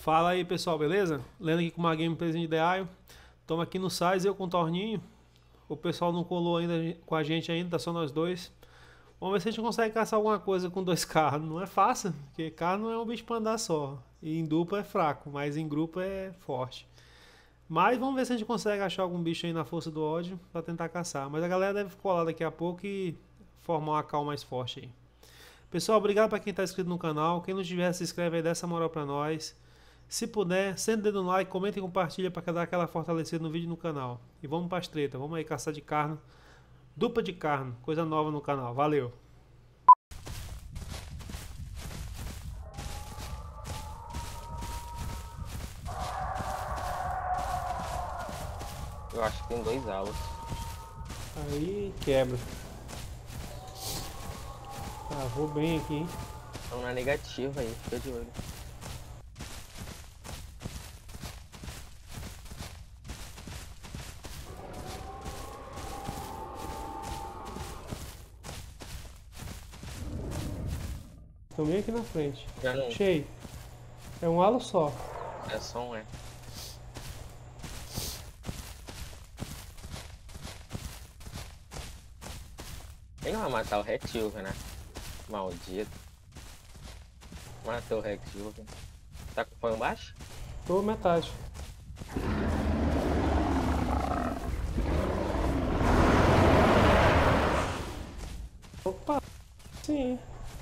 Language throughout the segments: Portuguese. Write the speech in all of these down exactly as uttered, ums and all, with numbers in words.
Fala aí pessoal, beleza? Lendo aqui com uma gameplay de Aio. Estamos aqui no Sais, eu com o Torninho. O pessoal não colou ainda com a gente ainda, tá só nós dois. Vamos ver se a gente consegue caçar alguma coisa com dois carros. Não é fácil, porque carro não é um bicho pra andar só. E em dupla é fraco, mas em grupo é forte. Mas vamos ver se a gente consegue achar algum bicho aí na força do ódio pra tentar caçar. Mas a galera deve colar daqui a pouco e formar uma call mais forte aí. Pessoal, obrigado pra quem tá inscrito no canal. Quem não tiver, se inscreve aí, dá essa moral pra nós. Se puder, senta o dedo no like, comenta e compartilha para dar aquela fortalecida no vídeo e no canal. E vamos para as treta, vamos aí caçar de carne, dupla de carne, coisa nova no canal. Valeu! Eu acho que tem dois alos. Aí quebra. Ah, vou bem aqui, hein? Estão na negativa aí, fica de olho. Estão bem aqui na frente. Já não. Cheio. É um halo só. É só um, é. Ele vai matar o Retilve, né? Maldito. Matou o Retilve. Tá com fome baixo? Tô metade. Opa! Sim.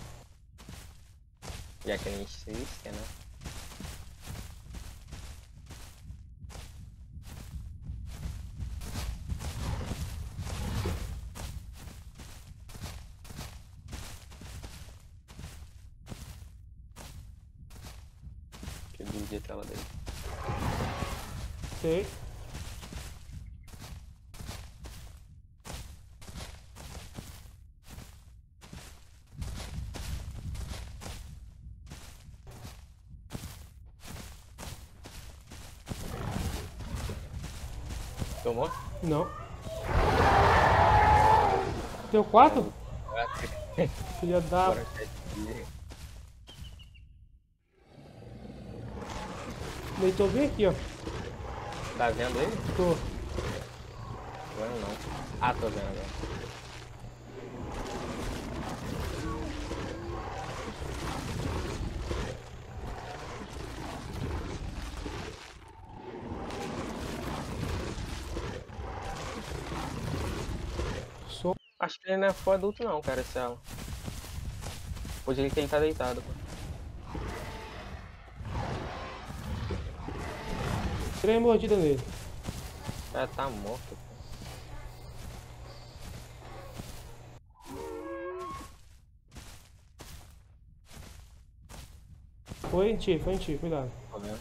Já que a gente se risca, né? Que dividir a tela dele. Ok. Tomou? Não. Deu quatro? Quatro. Filha da... Bora, Retilve. Deitou bem aqui, ó. Tá vendo ele? Tô. Vendo não. Ah, tô vendo agora. Só. Acho que ele não é for adulto não, cara, esse alo. Hoje ele tem que estar deitado, pô. Três mordidas nele. O cara tá morto, pô. Foi em ti, foi em ti, cuidado. Tô vendo.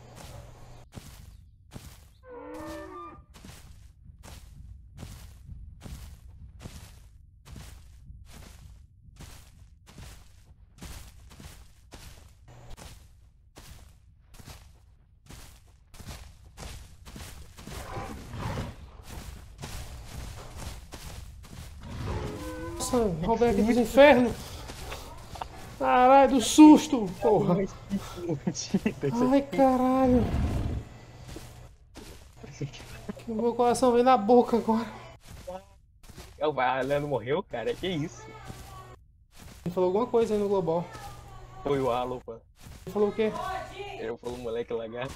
Nossa, Roberto aqui dos infernos. Caralho, do susto, porra. Ai, caralho. Que o meu coração veio na boca agora. O Leandro morreu, cara? Que isso? Ele falou alguma coisa aí no global. Foi o Alo, pô. Ele falou o quê? Ele falou moleque lagarto.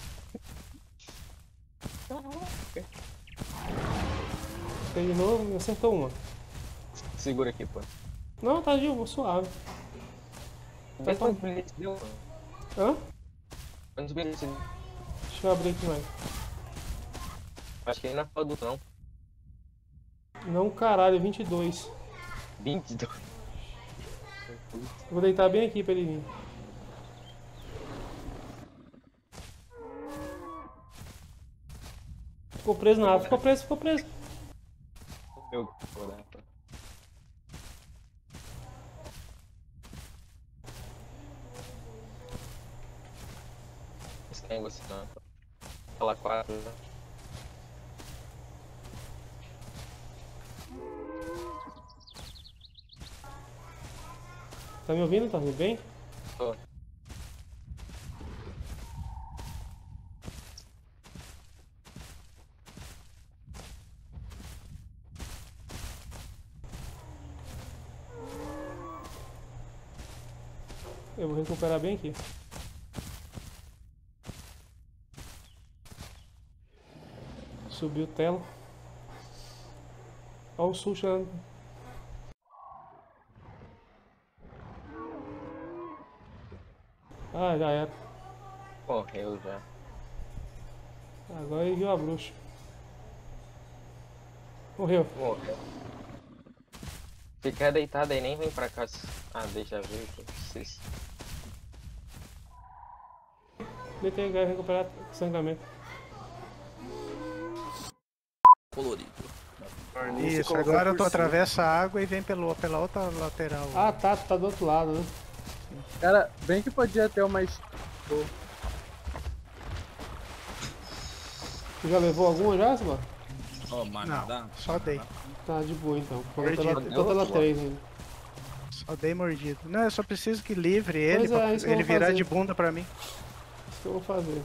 Fez de novo, me acertou uma. Segura aqui, pô. Não, tá de boa, suave. Vê quantos bilhetes deu, pô. Hã? Quantos bilhetes deu? Deixa eu abrir aqui mais. Acho que ele não é for adulto, não. Não, caralho, vinte e dois. vinte e dois. Vou deitar bem aqui pra ele vir. Ficou preso na árvore, ficou preso, ficou preso. Meu, vou dar, pô. Esse tem você não. Fala quatro, né? Tá me ouvindo? Tá me bem? Tô. Eu vou recuperar bem aqui. Subiu o telo. Olha o sul chegando. Ah, já era. Morreu já. Agora ele viu a bruxa. Morreu. Morreu. Fica deitado aí, nem vem pra cá. Ah, deixa eu ver aqui. Vocês- Deitei o cara recuperar sangramento. Colorido. Isso, agora tu atravessa a água e vem pelo, pela outra lateral. Ah tá, tu tá do outro lado, né? Cara, bem que podia ter uma... es- Tu já levou alguma já, Seba? Ó, mas Não, dá. só dei. Tá de boa então. Tô Perdido. pela- tô pela três ainda. Só dei mordido. Não, eu só preciso que livre ele, Pois é, pra isso que eu ele vou virar fazer. de bunda pra mim. Isso que eu vou fazer.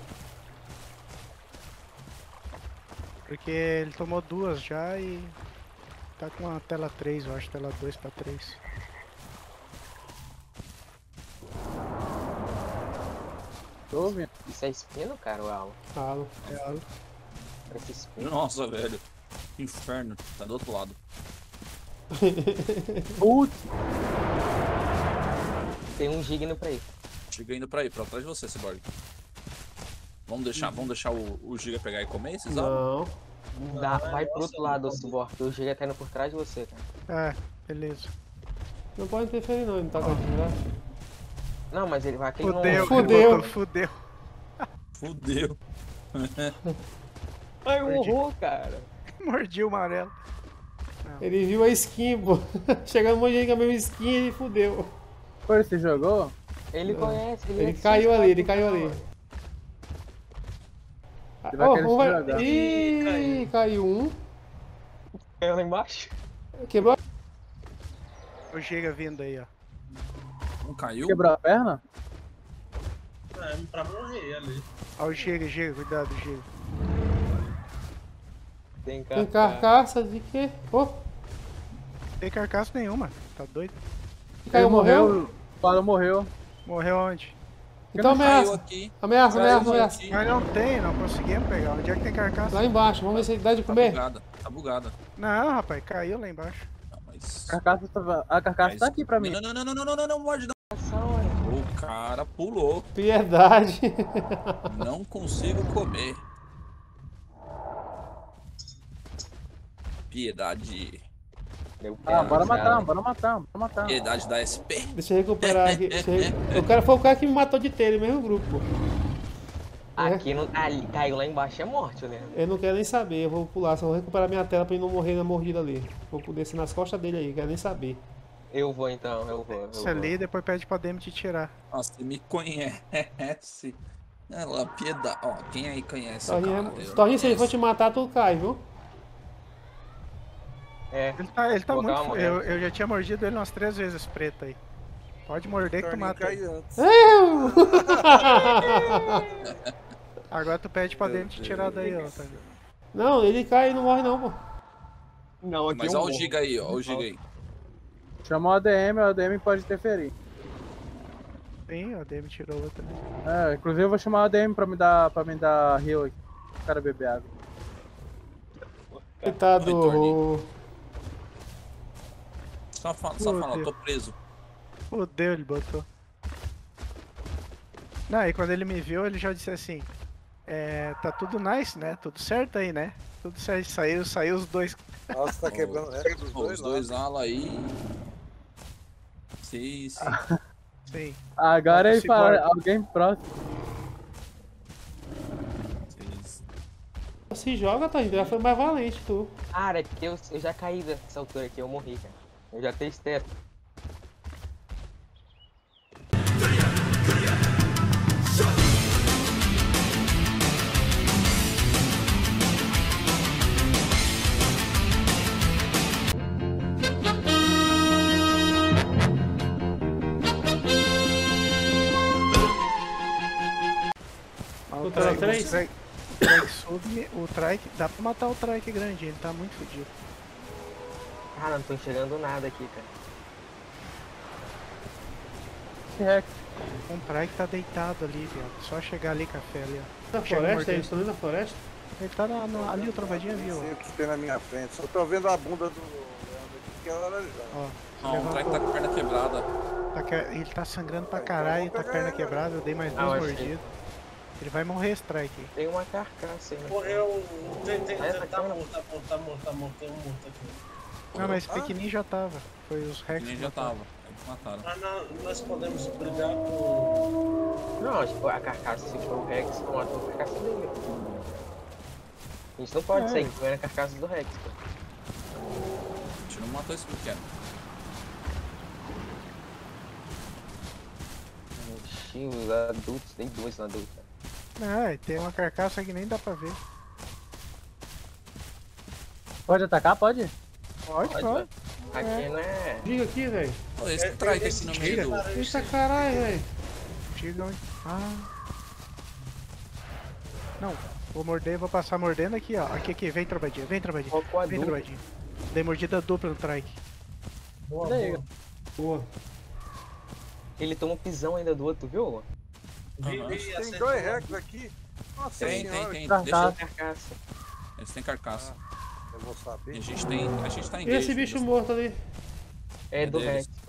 Porque ele tomou duas já e tá com a tela três, eu acho, tela dois pra três. Tô ouvindo. Isso é espino, cara, o Alan? Falo. É, Parece espino. Nossa, velho. Inferno. Tá do outro lado. Putz, Tem um gigno pra ir. Chega indo pra aí, pra trás de você, Cyborg. Vamos deixar, vamos deixar o, o Giga pegar e comer esses alvos? Não. Dá, vai pro outro lado, Cyborg. O giga tá indo por trás de você, cara. é, beleza. Não pode interferir não, ele não tá com atividade. Não, mas ele vai aquele Fudeu, não... ele Fudeu. botou, fudeu. Fudeu. Ai, um Perdi. horror, cara. Mordi o amarelo. Ele viu a skin, pô. Chegando um monte de gente com a mesma skin e ele fudeu. foi, você jogou? Ele conhece, ele, Ele é caiu super ali, ele rápido, caiu ali. cara. Ele vai Oh, querer um se vai... jogar. Ih, caiu um. Caiu lá embaixo. Quebrou. O Giga vindo aí, ó. Não caiu? Quebrou a perna? É, pra morrer ali. Ó o Giga, Giga, cuidado, Giga. Tem Tem cara. carcaça de quê? Oh, Não tem carcaça nenhuma, tá doido? caiu, Ele morreu? O Paulo morreu. Morreu onde? Então Caiu ameaça. aqui. Ameaça, Caiu ameaça, ameaça. aqui. Mas não tem, não conseguimos pegar. Onde é que tem carcaça? Lá embaixo, vamos ver se ele dá de Tá comer. bugada, tá bugada. Não, rapaz, caiu lá embaixo. Não, mas... A carcaça, tava- a carcaça mas- tá aqui pra mim. Não, não, não, não, não, não, não, não, morde não. Olha. O cara pulou. Piedade. Não consigo comer. Piedade. Deu Ah, bora pena, matar, bora matar, bora matar. Piedade da S P. Deixa eu recuperar aqui. Deixa eu... O cara foi o cara que me matou de telha, mesmo grupo, pô. Aqui não. Ali, caiu lá embaixo, é morte, né? Eu não quero nem saber, eu vou pular, só vou recuperar minha tela pra ele não morrer na mordida ali. Vou descer nas costas dele aí, quero nem saber. Eu vou então, eu vou. Eu Isso vou. ali, depois pede pra Demi te tirar. Nossa, você me conhece. Ela, piedade. Ó, quem aí conhece? Torrinho, cara? Eu Torrinho, se ele for conheço. te matar, tu cai, viu? É. Ele tá, ele tá Vou dar muito. uma Eu, eu já tinha mordido ele umas três vezes preto aí. Pode morder que tu mata ele. Eu! Agora tu pede pra Demi te tirar daí, ó. Tá vendo? Não, ele cai e não morre não, pô. Não, aqui Mas eu olha o morro. Giga aí, ó. Olha o Giga aí. Chamou a A D M, a A D M pode interferir. Sim, a Demi tirou outra ali. É, inclusive eu vou chamar a A D M pra me dar, pra me dar heal aqui. O cara beber água. Coitado. Vai, Torninho. Só fala, só Meu fala, Deus. tô preso. Fudeu, ele botou. Não, aí quando ele me viu, ele já disse assim: É, tá tudo nice, né? Tudo certo aí, né? Tudo certo. Saiu, saiu os dois. Nossa, tá quebrando o resto dos Pô, dois os dois lados. alas aí. Sim, sim. Sim. Agora ele Se fala, morde. alguém próximo. sim. Se joga, Torrinho, já foi mais valente, tu. Cara, é porque eu, eu já caí dessa altura aqui, eu morri, cara. Eu já testei. Mas Tu o tá trike, três? o trike, o trike sub, o trike, dá pra matar o trike grande, ele tá muito fodido. Cara, não tô enxergando nada aqui, cara. esse Rex. Um Trike tá deitado ali, viado. Só chegar ali, café ali, ó. Na Chega floresta, mordendo. eles estão ali na floresta? Ele tá na, na- ali, o trovadinha Não viu, sei ó. o que tem na minha frente. Só tô vendo a bunda do Leandro aqui, que é laranjado. Ó, Não, o Trike tá com a perna quebrada. tá que- ele tá sangrando pra Ah, então caralho, vamos tá pegar perna ele, quebrada, eu dei mais Ah, eu duas achei. mordidas. Ele vai morrer esse Trike aí. Tem uma carcaça aí, né? Morreu. Tem, tem, É, tem, tá tá aqui, morto, tá morto, tá morto, tá morto. Tem um morto aqui. Não, mas esse Ah. pequenininho já tava. Foi os Rex. Nem que já mataram. tava. Eles mataram. Mas não- nós podemos brigar com. Não, tipo, a carcaça, se for o Rex, não matou a carcaça dele. A gente não pode É. sair comendo a carcaça do Rex, pô. A gente não matou esse pequeno. Ixi, os adultos, tem dois na adulta. Ah, e tem uma carcaça que nem dá pra ver. Pode atacar? Pode? Pode, Pode, pode. Aqui não é. Diga aqui, velho. Olha esse Trike aqui no meio do... Eita caralho, velho. Diga onde. Ah. Não, vou morder, vou passar mordendo aqui, ó. Aqui, aqui, vem trabalhadinha, vem trabalhadinha. Qual que é o Vem adulto? trabalhadinha. Dei mordida dupla no Trike. Boa, Olha aí, boa. Boa. Ele toma pisão ainda do outro, viu? Vi, Aham. vi, Tem acertou. Tem dois Rex aqui. Nossa Tem, tem, senhora. tem. Tá, Deixa eu... tá. Carcaça. Eles têm carcaça. Eu vou E saber. a gente tem... A gente tá em E esse bicho morto ali? É do deles. Rex, pô.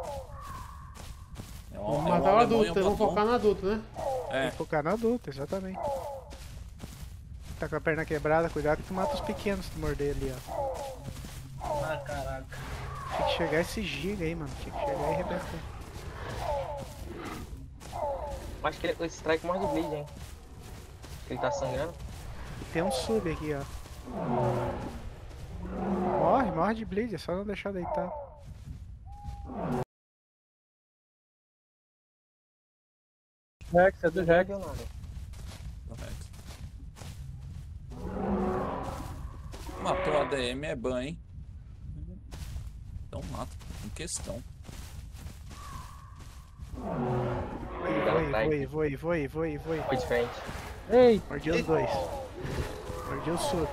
É um, Vamos é um matar o alemão e adulto, um vamos padrão. focar no adulto, né? É, Tem que focar no adulto, exatamente. Tá com a perna quebrada, cuidado que tu mata os pequenos se tu morder ali, ó. Ah, caraca. Tinha que chegar esse giga aí, mano. Tinha que chegar e arrebentar. Acho que ele, esse strike morre de bleed, hein? Ele tá sangrando. E tem um sub aqui, ó. Morre, morre de bleed, é só não deixar deitar. Rex, é do Não Rex. viu nada. correto. Matou a D M, é ban, hein? Então mata, em questão. Aí, vou aí, vou aí, vou aí, vou aí, vou aí. Foi de frente. Ei, Mordi os dois. Mordi o sub.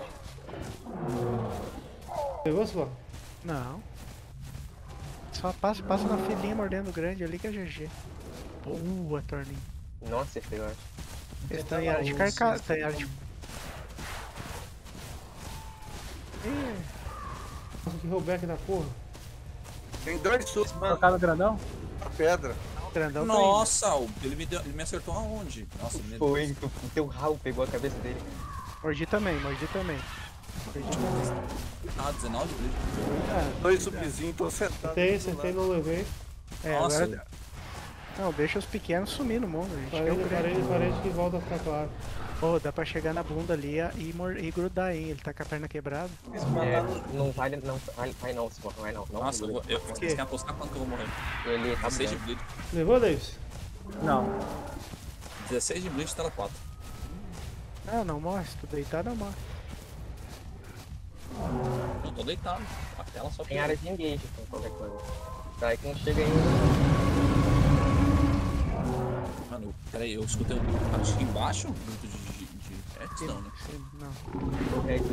Pegou, Suba? Não. Só passa, passa na filinha mordendo o grande ali que é G G. Boa, Torninho. Nossa, ele pegou. Eles estão em área de carcaça, tá em área de... Ih, Nossa, que rollback da porra. Tem dois subs, mano. colocar no grandão? Na pedra. o grandão tá indo. Nossa, o- ele me, deu, ele me acertou aonde? Nossa, meu Deus. Foi, o teu ralo pegou a cabeça dele. Mordi também, mordi também. Mordi também. Ah, dezenove bleed. Ah, Dois subzinhos, tô sentado. Acertei, do acertei, lado. não levei. é, Nossa, agora... Não, deixa os pequenos sumir no mundo, a gente quer o Parede, grande. parede, parede que volta a ficar claro. Pô, dá pra chegar na bunda ali e, mor- e grudar, hein? Ele tá com a perna quebrada. Eles É, mataram não vale, não, vai, vai não, se for, vai não. não Nossa, eu, vou- eu, vocês querem apostar quanto que eu vou morrer? Ele tá dezesseis de bom. bleed. Levou, Davis? Não. dezesseis de bleed, tela quatro. Ah, não morre, se tu deitar não morre. Não, tô deitado. A tela só Tem área de engage, então, qualquer coisa. Tá aí que não chega ainda. Mano, peraí, eu escutei um. Acho que embaixo um grito de, de, de Rex, não, né? Sim, não. O Rex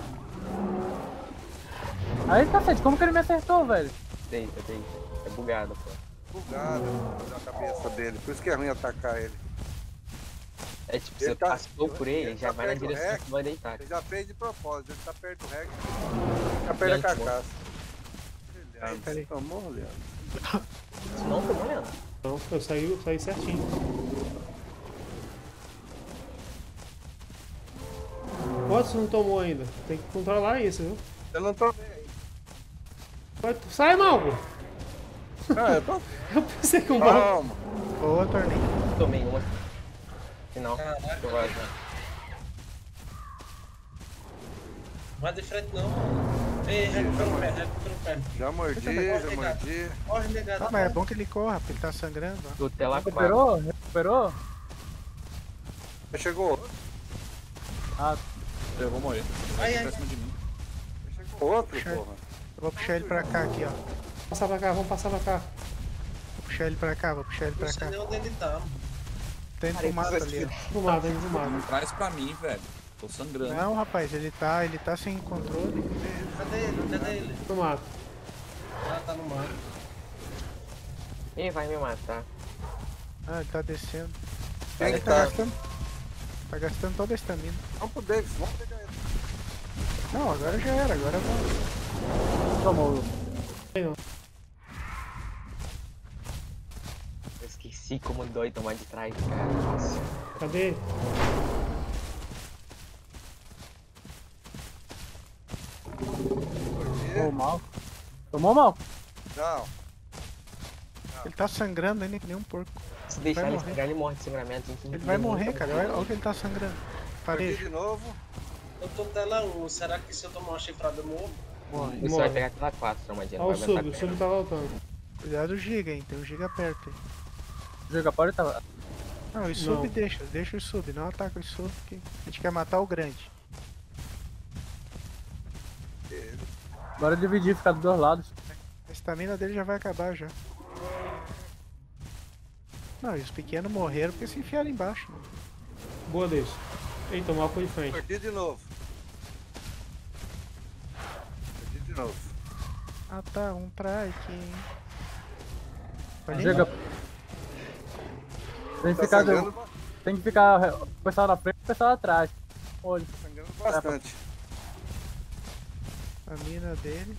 Aí, cacete, como que ele me acertou, velho? deita, deita. É bugado, pô. bugado na cabeça dele. Por isso que é ruim atacar ele. É tipo, Ele você tá- passou por ele, ele já tá vai na perto do direção Rex. que vai deitar. Ele já fez de propósito. Ele tá perto do Rex. Fica perto da Gente, carcaça. Peraí, peraí. Tomou, Leandro. Não, tô molhando. Não, eu saí, eu saí certinho. Quantos não tomou ainda? Tem que controlar isso, viu? Eu não tô bem. Vai, tu- sai, Malco! Ah, eu tô. Eu pensei que o Malco... Calma. Boa, Torninho. Tomei uma. Final. Caraca. Eu vou, já. Vai de frente não, mano. Ei, recupera o pé, recupera o pé. Já mordi, já mordi. Corre, negado. Ah, mas é bom que ele corra, porque ele tá sangrando, ó. Do tela quatro. Recuperou? Recuperou? Já chegou. Ah, Eu vou morrer. Ai, Vai ai. pra cima de mim. Já chegou outro, Puxa. porra. Eu vou puxar ele pra cá aqui, ó. Passar pra cá, vamos passar pra cá. Vou puxar ele pra cá, vou puxar ele Não pra sei cá. nem onde ele tá, mano. Tem Cara, fumado ele ali, ó. Fumado, hein, fumado. Não traz pra mim, velho. Tô sangrando. Não, rapaz, ele tá, ele tá sem controle. Cadê ele? Cadê ele? Fumado. Ah, tá no mar. Ele vai me matar. Ah, ele tá descendo. Quem Ele que tá tá? gastando. Tá gastando toda a estamina. Vamos pro Davis, vamos pegar ele. Não, agora já era, agora vamos. Tomou. Eu esqueci como dói tomar de trás, cara. Nossa. Cadê? Tomou mal. Tomou mal? Não. Ele tá sangrando ainda que nem um porco. Se deixar Vai ele morrer. sangrar, ele morre de sangramento. Ele vai morrer, cara. Olha olha que ele tá sangrando. Perdi Pareja. de novo. Eu tô tela um, será que se eu tomar uma chifrada eu morro? Morre. Você vai pegar tela quatro, Tramadinha. Olha o sub, o sub tá voltando. Cuidado do Giga, hein. Tem um Giga perto aí. Joga pode tá. Não, o sub Não. deixa. Deixa o sub. Não ataca o sub. Que a gente quer matar o grande. Bora dividir, ficar dos dois lados. A estamina dele já vai acabar já. Não, e os pequenos morreram porque se enfiaram embaixo. Né? Boa desse. Eita, o mal foi de frente. Perdi de novo. Perdi de novo. Ah tá, um trike. Ali Chega. não. Tem que Tá ficar, sangrando, tem que ficar o pessoal na frente e o pessoal atrás. Olha. sangrando bastante. A mina dele.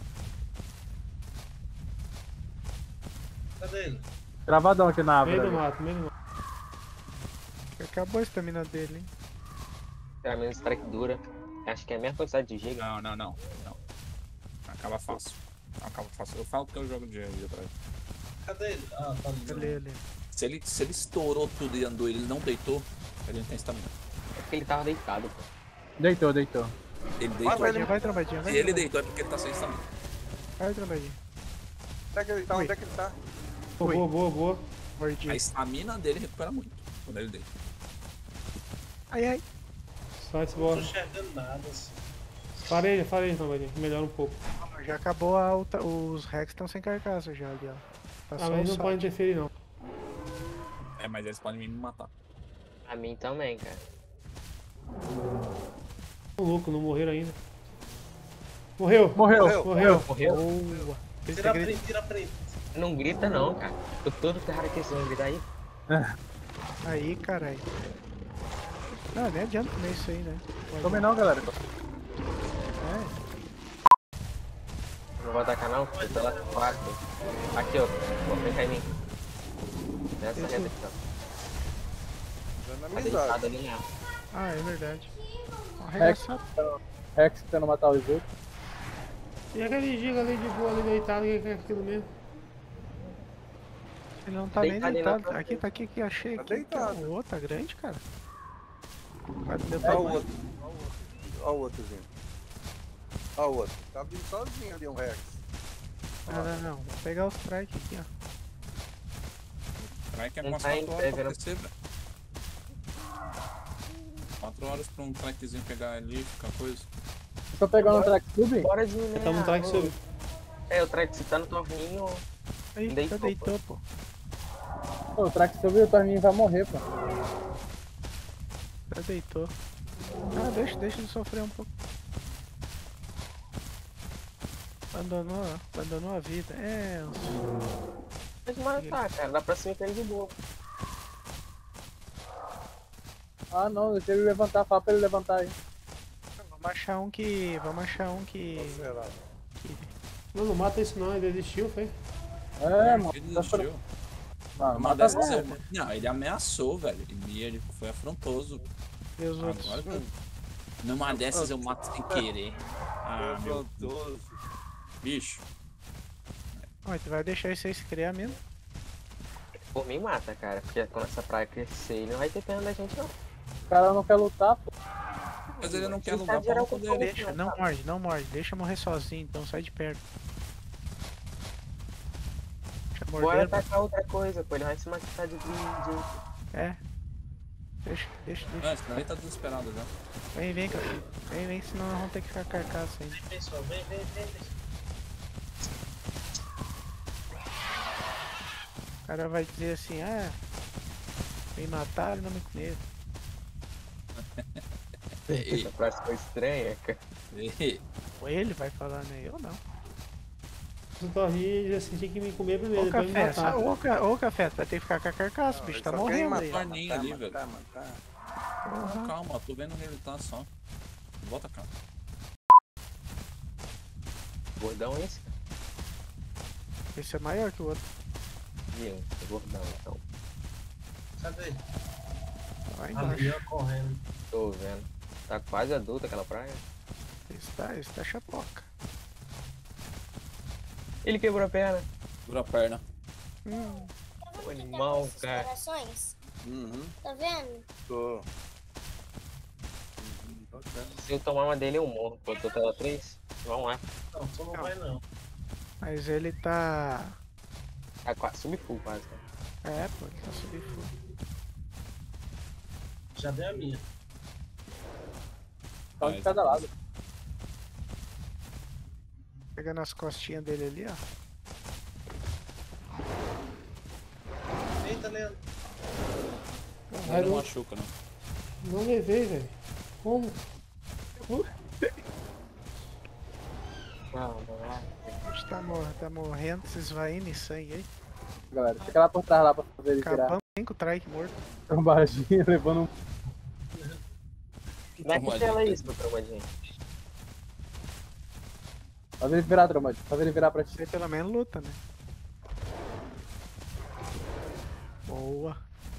Cadê ele? Gravadão aqui na Meio do árvore. mato, meio do mato. Acabou a estamina dele, hein? Pelo menos strike dura. Acho que é a mesma quantidade de giga. Não, não, não. não. Acaba fácil. Acaba fácil. Eu falo porque eu jogo de de atrás. Cadê ele? Ah, tá ali. Ali, ali. Se ele, se ele estourou tudo e andou e ele não deitou, ele não tem estamina. É porque ele tava deitado, pô. Deitou, deitou. Ele Vai, deitou. vai, Vai, vai, trombadinha, vai. Se ele trombadinha. deitou é porque ele tá sem estamina. Vai, trombadinha. Onde é que ele tá? Onde é que ele tá? Boa, boa, boa, boa. Mordi. A estamina dele recupera muito quando ele deita. Ai, ai. Sai esse Não tô bola. enxergando nada. Assim. Fareja, fareja, Tramadinha. Melhora um pouco. Já acabou a alta. Os Rex estão sem carcaça já ali, ó. Tá Ah, só mas o não saco. pode interferir não. É, mas eles podem me matar. A mim também, cara. Um louco, não morreram ainda. Morreu! Morreu, Morreu. morreu. Morreu? Boa. Tira a print, tira a print. Não grita não, cara. Tô todo ferrado aqui, vocês vão gritar aí. Aí, caralho. Não, nem adianta comer isso aí, né? Tome não, galera. É. Não vou atacar não, porque tela quatro. Aqui, ó. Vou cá em mim. Nessa reta aqui, ó. Dando Tá amizade. deitado ali, né? Ah, é verdade. Rex, Arregaçado. Rex tentando matar os outros. E aquele giga ali de boa ali deitado, o que é aquilo mesmo? Ele não tá nem Deitado aí na deitado. frente. Aqui, tá aqui, aqui, achei Tá aqui. deitado. O outro tá grande, cara. Vai do meu Olha o tamanho. outro. Olha o outrozinho. Olha o outro. Tá vindo sozinho ali um Rex. Não, não, não. Vou pegar os strike aqui, ó. Strike é Não umas tá em quatro pé, horas pra vendo? descer, velho. quatro horas pra um trackzinho pegar ali, ficar coisa. Tô pegando o track sub. Bora de minerar. Tá no track ô. sobre. É, o track se tá no torninho. Aí, Deitou, já deitou, pô. Pô, o track sub e o Torninho vai morrer, pô. Já deitou. Ah, deixa, deixa ele sofrer um pouco. Abandonou, abandonou a vida. É, Pode matar, cara. Dá pra cima com ele de boa. Ah não, deixa ele levantar, fala pra ele levantar aí. vamos achar um que. Vamos achar um que. Será? Não, não mata isso não, ele desistiu, foi? É, mano. Ele Tá desistiu. Ah, Uma mata dessas ele. eu... Não, ele ameaçou, velho. Ele, ele foi afrontoso. E os outros. Agora, numa dessas eu mato sem querer. Ah, meu Afrontoso. bicho. Ó, tu vai deixar isso aí se criar mesmo? Por mim mata, cara. Porque quando essa praia crescer, ele não vai ter pena da gente, não. O cara não quer lutar, pô. Mas ele não quer Ele tá lutar pra geral não com poder. Deixa, não morde, não morde. Deixa morrer sozinho, então sai de perto. Deixa Bora morder. atacar outra coisa, pô. Ele vai se matar de... de... É. Deixa, deixa, deixa. Ah, senão ele tá desesperado já. Vem, vem, cara. Vem, vem, senão nós vamos ter que ficar carcaça aí. Vem, pessoal, vem, vem, vem. vem. O cara vai dizer assim, ah, me mataram e não me comeram. Ei, Essa frase foi estranha, cara. ei. Ou ele vai falar, né? Eu não. O Torrinho já sentia que me comer primeiro, Ô, depois me café, matar. só- ô, ca- ô, café, tu vai ter que ficar com a carcaça, o bicho tá morrendo aí. matar, matar, ali, velho. matar, matar. Porra. Calma, tô vendo ele tá só. Volta cá. Gordão esse? Esse é maior que o outro. Viu? É gordão, então. Cadê? Lá Ali, embaixo. ó, correndo. Tô vendo. Tá quase adulto aquela praia. Esse tá, esse tá chapoca. Ele quebrou a perna. Segura a perna. Hum, O animal, cara. Corações? Uhum, Tá vendo? tô. Uhum, bacana. Se eu tomar uma dele, eu morro. Pô, tô tela três. Vamos lá. Não, tu não vai não. mas ele tá... Tá quase sub-full quase. Né? É, pô, ele tá subfull. Já dei a minha. Tá um de cada lado. Pegando as costinhas dele ali, ó. Eita, Leandro. Ele Caralho, não não, machuca, não. não levei, velho. Como? Não, não é. A gente tá, mor tá morrendo, vocês vai indo em sangue aí. Galera, fica lá por trás lá pra fazer ele virar. Acabamos cinco trike morto. Trombadinha, levando um. Como é que tela é isso, meu trombadinho? Faz ele virar, trombadinha. Faz ele virar pra ti. Você pelo menos luta, né? Boa.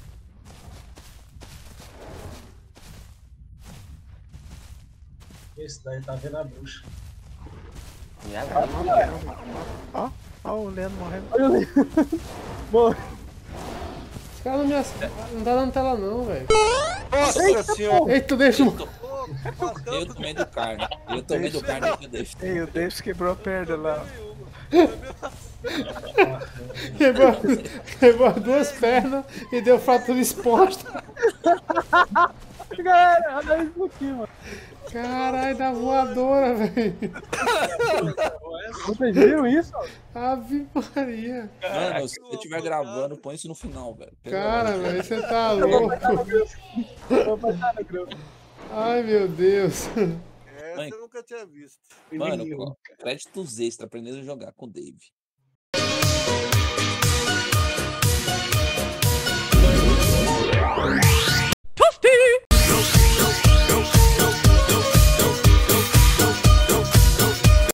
Esse daí tá vendo a bruxa. E agora? Ó, ó o Leandro morrendo. Olha ali. Boa. Esse cara não me ass... não tá dando tela não, velho. Nossa senhora! Eita, deixa eu... Eu tomei do carne. Eu tomei do carne que eu deixo. Ei, o Davis quebrou a perna lá. Quebrou, quebrou duas pernas e deu fratura exposta. Galera, olha isso aqui, mano. Caralho, da voadora, velho. Vocês viram isso? Ave Maria. Mano, se você estiver gravando, põe isso no final, velho. Pelo Cara, amor de velho, você tá louco. Eu vou passar no grupo. Ai, meu Deus. Essa Mãe. eu nunca tinha visto. Deus. Mano, ó, créditos extra aprendendo a jogar com o Dave.